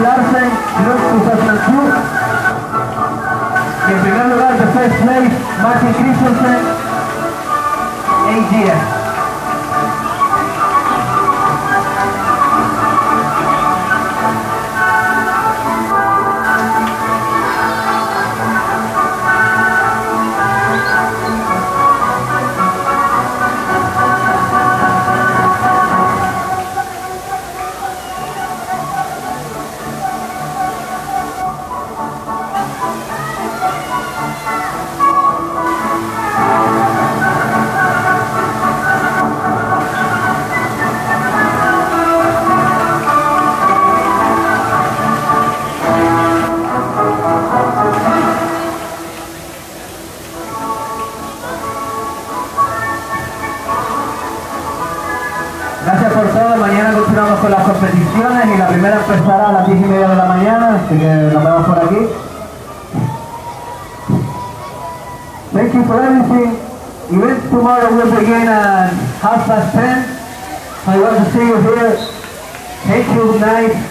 Larsen, Club 2002. Y en primer lugar, the first place, Martin Christensen, AGS. Gracias por todo, mañana continuamos con las competiciones y la primera empezará a las 10:30 de la mañana, así que nos vemos por aquí. Thank you for everything. Event tomorrow will begin at 10:30. I want to see you here. Thank you, good night.